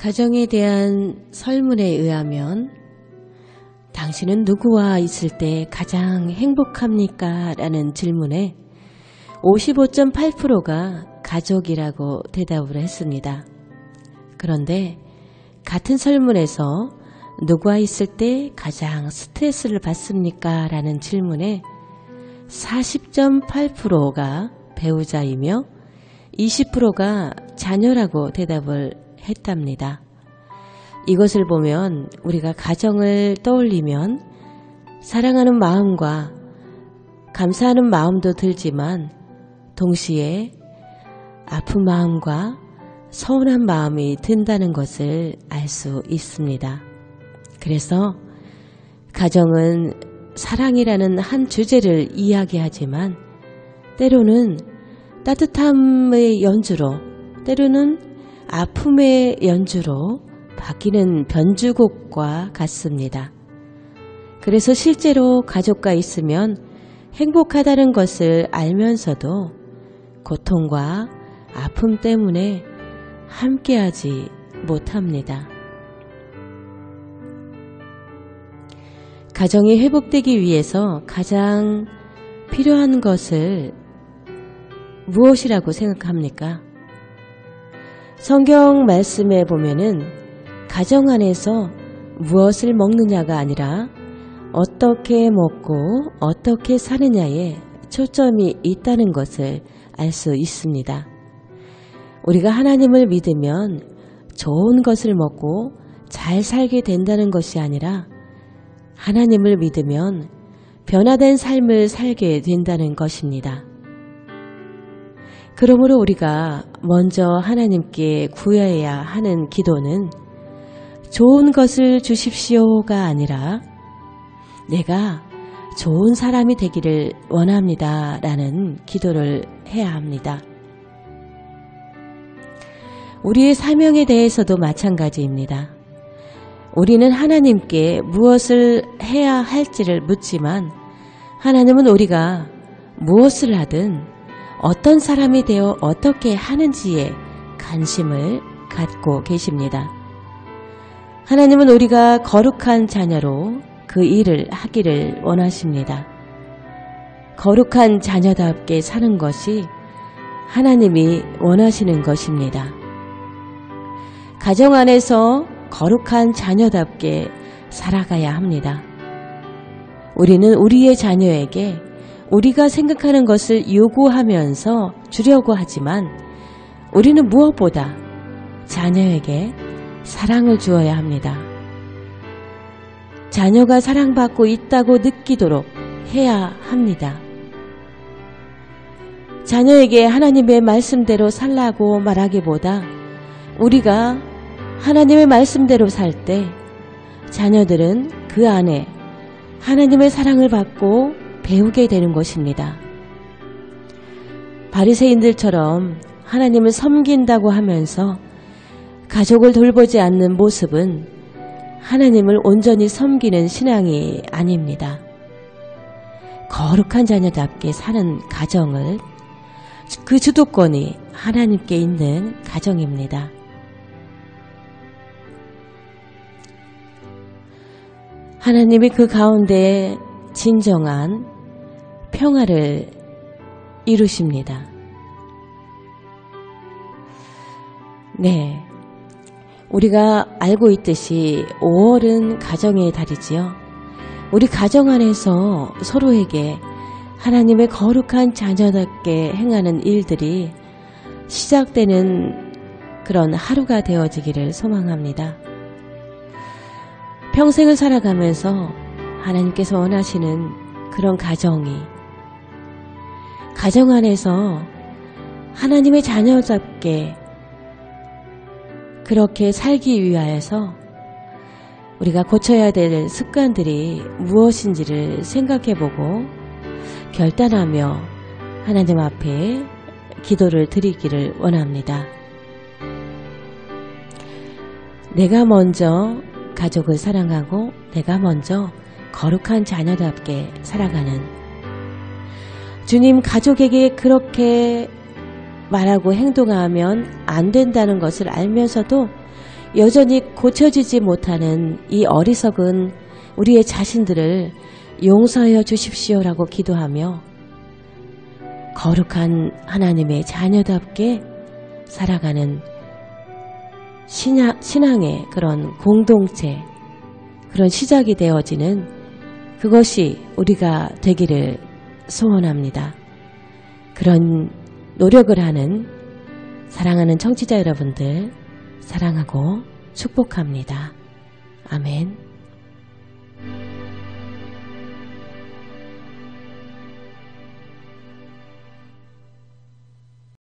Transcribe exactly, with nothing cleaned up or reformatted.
가정에 대한 설문에 의하면 당신은 누구와 있을 때 가장 행복합니까? 라는 질문에 오십오 점 팔 퍼센트가 가족이라고 대답을 했습니다. 그런데 같은 설문에서 누구와 있을 때 가장 스트레스를 받습니까? 라는 질문에 사십 점 팔 퍼센트가 배우자이며 이십 퍼센트가 자녀라고 대답을 했답니다. 이것을 보면 우리가 가정을 떠올리면 사랑하는 마음과 감사하는 마음도 들지만 동시에 아픈 마음과 서운한 마음이 든다는 것을 알 수 있습니다. 그래서 가정은 사랑이라는 한 주제를 이야기하지만 때로는 따뜻함의 연주로, 때로는 아픔의 연주로 바뀌는 변주곡과 같습니다. 그래서 실제로 가족과 있으면 행복하다는 것을 알면서도 고통과 아픔 때문에 함께하지 못합니다. 가정이 회복되기 위해서 가장 필요한 것을 무엇이라고 생각합니까? 성경 말씀에 보면은 가정 안에서 무엇을 먹느냐가 아니라 어떻게 먹고 어떻게 사느냐에 초점이 있다는 것을 알 수 있습니다. 우리가 하나님을 믿으면 좋은 것을 먹고 잘 살게 된다는 것이 아니라 하나님을 믿으면 변화된 삶을 살게 된다는 것입니다. 그러므로 우리가 먼저 하나님께 구해야 하는 기도는 좋은 것을 주십시오가 아니라 내가 좋은 사람이 되기를 원합니다 라는 기도를 해야 합니다. 우리의 사명에 대해서도 마찬가지입니다. 우리는 하나님께 무엇을 해야 할지를 묻지만 하나님은 우리가 무엇을 하든 어떤 사람이 되어 어떻게 하는지에 관심을 갖고 계십니다. 하나님은 우리가 거룩한 자녀로 그 일을 하기를 원하십니다. 거룩한 자녀답게 사는 것이 하나님이 원하시는 것입니다. 가정 안에서 거룩한 자녀답게 살아가야 합니다. 우리는 우리의 자녀에게 우리가 생각하는 것을 요구하면서 주려고 하지만 우리는 무엇보다 자녀에게 사랑을 주어야 합니다. 자녀가 사랑받고 있다고 느끼도록 해야 합니다. 자녀에게 하나님의 말씀대로 살라고 말하기보다 우리가 하나님의 말씀대로 살 때 자녀들은 그 안에 하나님의 사랑을 받고 배우게 되는 것입니다. 바리새인들처럼 하나님을 섬긴다고 하면서 가족을 돌보지 않는 모습은 하나님을 온전히 섬기는 신앙이 아닙니다. 거룩한 자녀답게 사는 가정을 그 주도권이 하나님께 있는 가정입니다. 하나님이 그 가운데 진정한 평화를 이루십니다. 네, 우리가 알고 있듯이 오월은 가정의 달이지요. 우리 가정 안에서 서로에게 하나님의 거룩한 자녀답게 행하는 일들이 시작되는 그런 하루가 되어지기를 소망합니다. 평생을 살아가면서 하나님께서 원하시는 그런 가정이 가정 안에서 하나님의 자녀답게 그렇게 살기 위하여서 우리가 고쳐야 될 습관들이 무엇인지를 생각해보고 결단하며 하나님 앞에 기도를 드리기를 원합니다. 내가 먼저 가족을 사랑하고 내가 먼저 거룩한 자녀답게 살아가는 주님, 가족에게 그렇게 말하고 행동하면 안 된다는 것을 알면서도 여전히 고쳐지지 못하는 이 어리석은 우리의 자신들을 용서하여 주십시오라고 기도하며 거룩한 하나님의 자녀답게 살아가는 신앙, 신앙의 그런 공동체, 그런 시작이 되어지는 그것이 우리가 되기를 소원합니다. 그런 노력을 하는 사랑하는 청취자 여러분들 사랑하고 축복합니다. 아멘.